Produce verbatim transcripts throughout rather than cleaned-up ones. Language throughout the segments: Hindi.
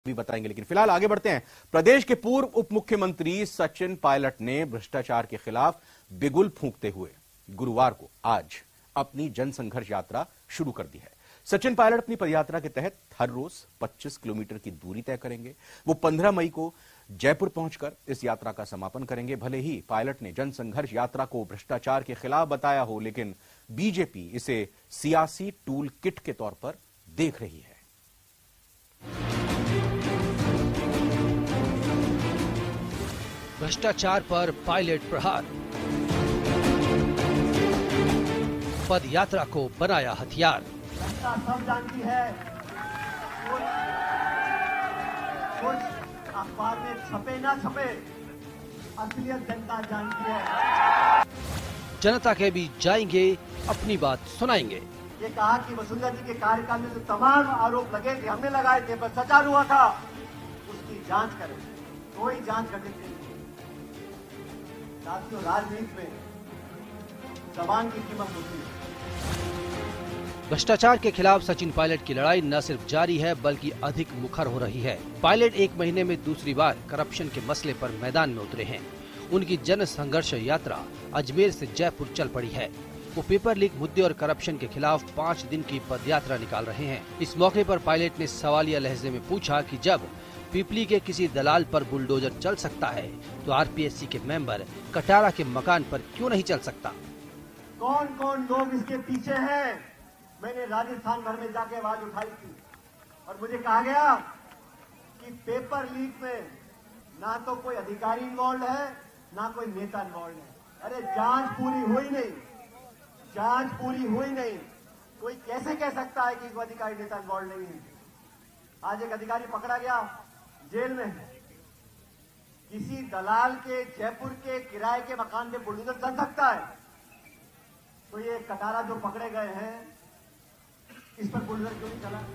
भी बताएंगे, लेकिन फिलहाल आगे बढ़ते हैं। प्रदेश के पूर्व उप मुख्यमंत्री सचिन पायलट ने भ्रष्टाचार के खिलाफ बिगुल फूंकते हुए गुरुवार को आज अपनी जनसंघर्ष यात्रा शुरू कर दी है। सचिन पायलट अपनी पदयात्रा के तहत हर रोज पच्चीस किलोमीटर की दूरी तय करेंगे। वो पंद्रह मई को जयपुर पहुंचकर इस यात्रा का समापन करेंगे। भले ही पायलट ने जनसंघर्ष यात्रा को भ्रष्टाचार के खिलाफ बताया हो, लेकिन बीजेपी इसे सियासी टूल किट के तौर पर देख रही है। भ्रष्टाचार पर पायलट प्रहार, पद यात्रा को बनाया हथियार। जनता सब जानती है, कुछ अखबार में छपे ना छपे, असलियत जनता जानती है। जनता के बीच जाएंगे, अपनी बात सुनाएंगे। ये कहा कि वसुंधरा जी के कार्यकाल में जो तमाम आरोप लगे थे, हमने लगाए थे, भ्रष्टाचार हुआ था, उसकी जांच करें। कोई जांच करने के लिए साथियों, राजनीति में जबान की कीमत होती है। भ्रष्टाचार के खिलाफ सचिन पायलट की लड़ाई न सिर्फ जारी है, बल्कि अधिक मुखर हो रही है। पायलट एक महीने में दूसरी बार करप्शन के मसले पर मैदान में उतरे हैं। उनकी जन संघर्ष यात्रा अजमेर से जयपुर चल पड़ी है। वो पेपर लीक मुद्दे और करप्शन के खिलाफ पाँच दिन की पदयात्रा निकाल रहे हैं। इस मौके पर पायलट ने सवालिया लहजे में पूछा कि जब पीपली के किसी दलाल पर बुलडोजर चल सकता है, तो आरपीएससी के मेंबर कटारा के मकान पर क्यों नहीं चल सकता। कौन कौन लोग इसके पीछे हैं? मैंने राजस्थान भर में जाके आवाज उठाई थी और मुझे कहा गया कि पेपर लीक में ना तो कोई अधिकारी इन्वॉल्व है, ना कोई नेता इन्वॉल्व है। अरे जांच पूरी हुई नहीं, जांच पूरी हुई नहीं, कोई कैसे कह सकता है कि कोई अधिकारी नेता इन्वॉल्व नहीं है? आज एक अधिकारी पकड़ा गया, जेल में है। किसी दलाल के जयपुर के किराए के मकान में बुलडोजर चल सकता है, तो ये कटारा जो पकड़े गए हैं, इस पर बुलडोजर क्यों नहीं चला?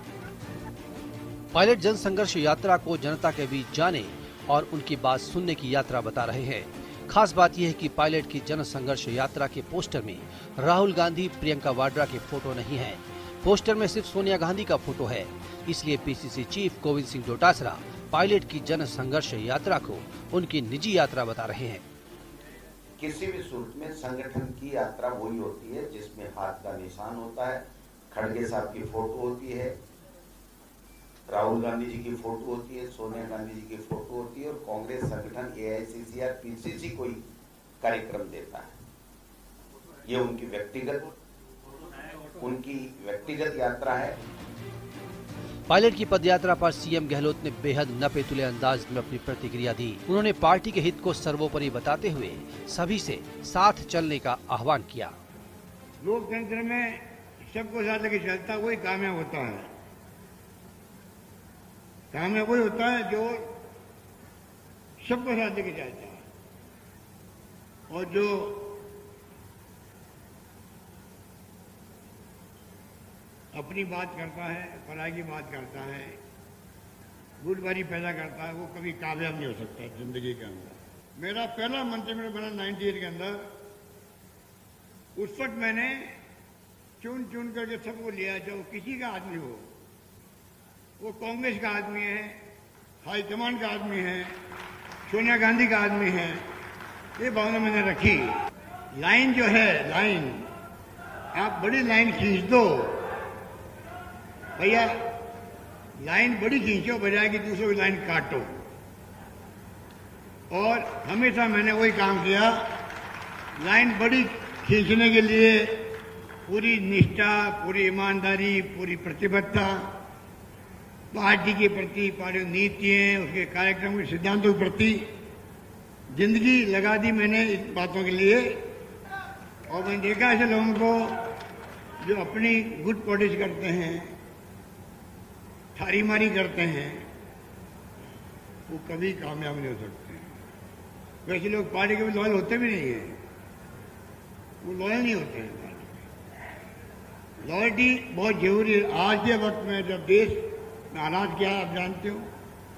पायलट जन संघर्ष यात्रा को जनता के बीच जाने और उनकी बात सुनने की यात्रा बता रहे हैं। खास बात यह है कि पायलट की जन संघर्ष यात्रा के पोस्टर में राहुल गांधी, प्रियंका वाड्रा के फोटो नहीं है। पोस्टर में सिर्फ सोनिया गांधी का फोटो है। इसलिए पीसीसी चीफ गोविंद सिंह डोटासरा पायलट की जन संघर्ष यात्रा को उनकी निजी यात्रा बता रहे हैं। किसी भी सूरत में संगठन की यात्रा वही होती है जिसमें हाथ का निशान होता है, खड़गे साहब की फोटो होती है, राहुल गांधी जी की फोटो होती है, सोनिया गांधी जी की फोटो होती है और कांग्रेस संगठन एआईसीसी या पीसीसी कोई कार्यक्रम देता है। ये उनकी व्यक्तिगत उनकी व्यक्तिगत यात्रा है। पायलट की पदयात्रा पर सीएम गहलोत ने बेहद नपेतुले अंदाज में अपनी प्रतिक्रिया दी। उन्होंने पार्टी के हित को सर्वोपरि बताते हुए सभी से साथ चलने का आह्वान किया। लोकतंत्र में सबको साथ लेके चलता वही कामयाब होता है। कामयाब वही होता है जो सबको साथ लेके चलता है और जो अपनी बात करता है, पराई की बात करता है, गुटबाजी पैदा करता है, वो कभी कामयाब नहीं हो सकता जिंदगी के अंदर। मेरा पहला मंत्रिमंडल बना नाइन्टी एट के अंदर, उस वक्त मैंने चुन चुन करके सबको लिया, जो किसी का आदमी हो, वो कांग्रेस का आदमी है, हाईकमान का आदमी है, सोनिया गांधी का आदमी है, ये भावना मैंने रखी। लाइन जो है, लाइन आप बड़ी लाइन खींच दो भैया, लाइन बड़ी खींचो बजाय कि दूसरों की लाइन काटो। और हमेशा मैंने वही काम किया, लाइन बड़ी खींचने के लिए पूरी निष्ठा, पूरी ईमानदारी, पूरी प्रतिबद्धता पार्टी के प्रति, पार्टी की नीतियां, उसके कार्यक्रम के सिद्धांतों के प्रति जिंदगी लगा दी मैंने इन बातों के लिए। और मैंने देखा ऐसे लोगों को जो अपनी गुड पॉलिटिक्स करते हैं, थारी मारी करते हैं, वो कभी कामयाब नहीं हो सकते। वैसे लोग पार्टी के भी लॉयल होते भी नहीं है, वो लॉयल नहीं होते हैं। लॉयल्टी बहुत जरूरी है आज के वक्त में, जब देश में हालात क्या है आप जानते हो।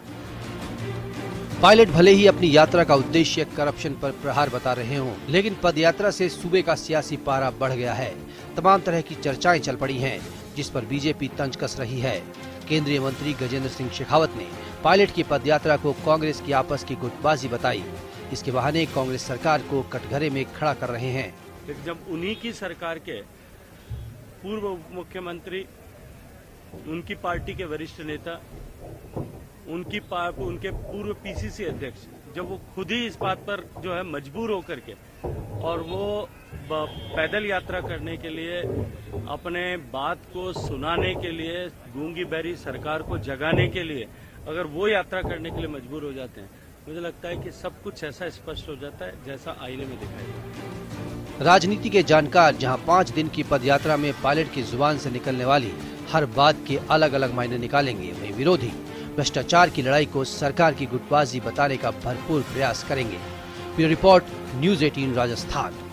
पायलट भले ही अपनी यात्रा का उद्देश्य करप्शन पर प्रहार बता रहे हों, लेकिन पदयात्रा से सूबे का सियासी पारा बढ़ गया है। तमाम तरह की चर्चाएं चल पड़ी हैं, जिस पर बीजेपी तंज कस रही है। केंद्रीय मंत्री गजेंद्र सिंह शेखावत ने पायलट की पदयात्रा को कांग्रेस की आपस की गुटबाजी बताई। इसके बहाने कांग्रेस सरकार को कटघरे में खड़ा कर रहे हैं। जब उन्हीं की सरकार के पूर्व मुख्यमंत्री, उनकी पार्टी के वरिष्ठ नेता, उनकी उनके पूर्व पीसीसी अध्यक्ष, जब वो खुद ही इस बात पर जो है मजबूर होकर के और वो पैदल यात्रा करने के लिए, अपने बात को सुनाने के लिए, गूंगी बहरी सरकार को जगाने के लिए अगर वो यात्रा करने के लिए मजबूर हो जाते हैं, मुझे लगता है कि सब कुछ ऐसा स्पष्ट हो जाता है जैसा आईने में दिखाई देता है। राजनीति के जानकार जहां पाँच दिन की पदयात्रा में पायलट की जुबान से निकलने वाली हर बात के अलग अलग मायने निकालेंगे, वहीं विरोधी भ्रष्टाचार की लड़ाई को सरकार की गुटबाजी बताने का भरपूर प्रयास करेंगे। ब्यूरो रिपोर्ट, न्यूज़ अठारह राजस्थान।